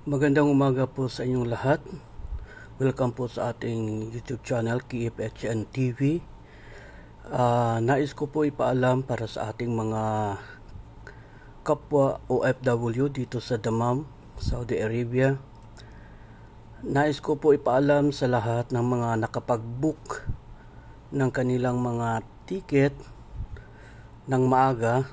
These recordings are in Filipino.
Magandang umaga po sa inyong lahat. Welcome po sa ating YouTube channel, KFHN TV. Nais ko po ipaalam para sa ating mga kapwa OFW dito sa Dammam, Saudi Arabia. Nais ko po ipaalam sa lahat ng mga nakapag-book ng kanilang mga ticket ng maaga.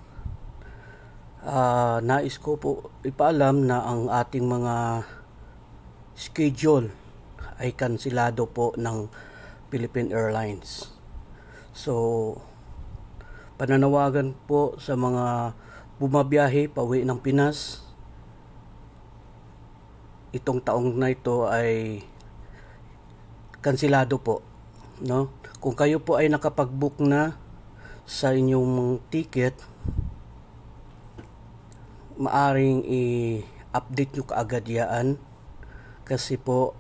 Nais ko po ipaalam na ang ating mga schedule ay kansilado po ng Philippine Airlines. So, pananawagan po sa mga bumabiyahe pauwi ng Pinas. Itong taong na ito ay kansilado po, no? Kung kayo po ay nakapag-book na sa inyong ticket, maaring i-update nyo kaagad yan kasi po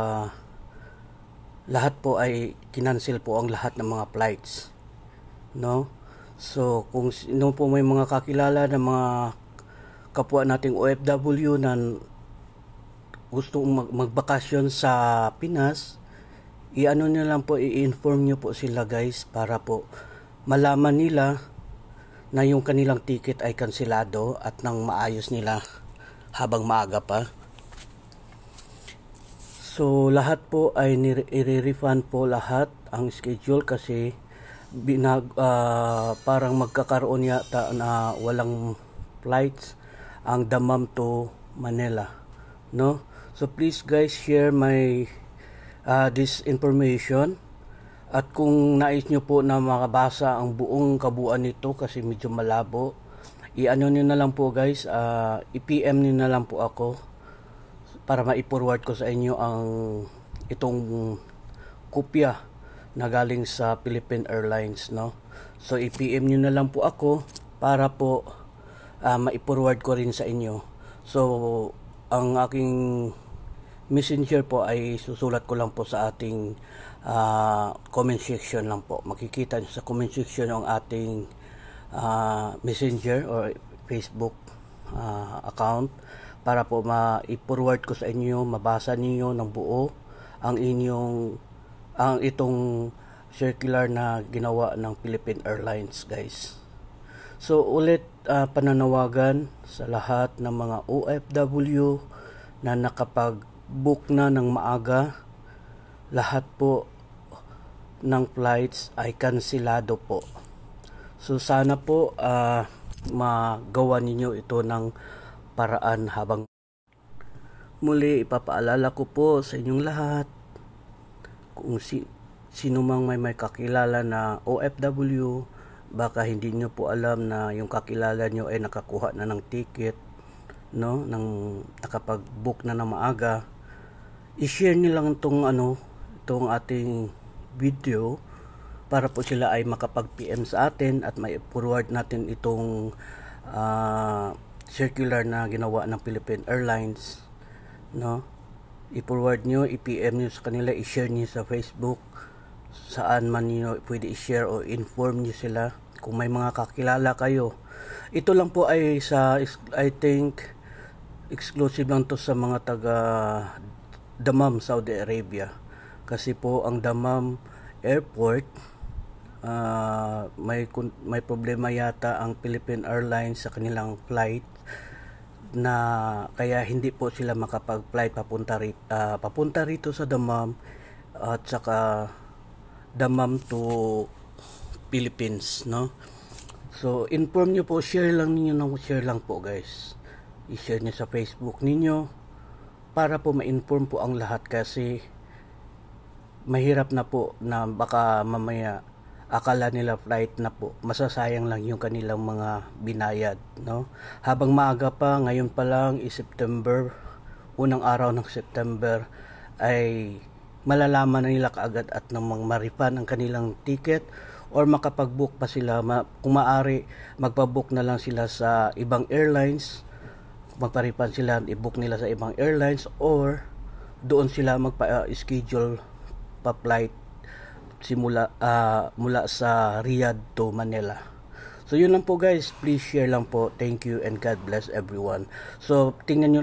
lahat po ay kinancel po ang lahat ng mga flights, no? So kung sino po may mga kakilala ng mga kapwa nating OFW na gusto magbakasyon sa Pinas, i-ano nyo lang po, i-inform nyo po sila guys para po malaman nila na yung kanilang ticket ay kansilado at nang maayos nila habang maaga pa. So lahat po ay i-refund po lahat ang schedule kasi parang magkakaroon yata na walang flights ang Dammam to Manila, no? So please guys, share my this information. At kung nais nyo po na makabasa ang buong kabuuan nito kasi medyo malabo, i-ano nyo na lang po guys, i-PM nyo na lang po ako para ma-forward ko sa inyo ang itong kopya na galing sa Philippine Airlines, no? So i-PM nyo na lang po ako para po ma-forward ko rin sa inyo. So ang aking messenger po ay susulat ko lang po sa ating comment section lang po. Makikita nyo sa comment section ang ating messenger or Facebook account para po ma-forward ko sa inyo, mabasa niyo ng buo ang itong circular na ginawa ng Philippine Airlines guys. So ulit pananawagan sa lahat ng mga OFW na nakapag-book na ng maaga, lahat po ng flights ay kansilado po. So sana po magawa ninyo ito ng paraan habang muli ipapaalala ko po sa inyong lahat kung sino mang may kakilala na OFW, baka hindi nyo po alam na yung kakilala nyo ay nakakuha na ng ticket, no, nang nakapag-book na ng maaga, i-share nyo lang itong ating video para po sila ay makapag-PM sa atin at may forward natin itong circular na ginawa ng Philippine Airlines, no? I-forward nyo, i-PM nyo sa kanila, i-share nyo sa Facebook, saan man nyo pwede i-share o inform nyo sila kung may mga kakilala kayo. Ito lang po ay I think exclusive lang to sa mga taga Dammam, Saudi Arabia. Kasi po ang Dammam Airport may problema yata ang Philippine Airlines sa kanilang flight na kaya hindi po sila makapag-flight papunta rito sa Dammam at saka Dammam to Philippines, no? So inform nyo po, share lang po guys. I-share nyo sa Facebook ninyo para po ma-inform po ang lahat kasi mahirap na po na baka mamaya akala nila flight na po, masasayang lang yung kanilang mga binayad, no? Habang maaga pa, ngayon pa lang September, unang araw ng September, ay malalaman na nila kaagad at namang ma-refund ang kanilang ticket or makapag-book pa sila. Kung maaari, magpa-book na lang sila sa ibang airlines, magpa-refund sila, i-book nila sa ibang airlines or doon sila magpa-schedule pa-flight mula sa Riyadh to Manila. So yun lang po guys, please share lang po. Thank you and God bless everyone. So tingnan nyo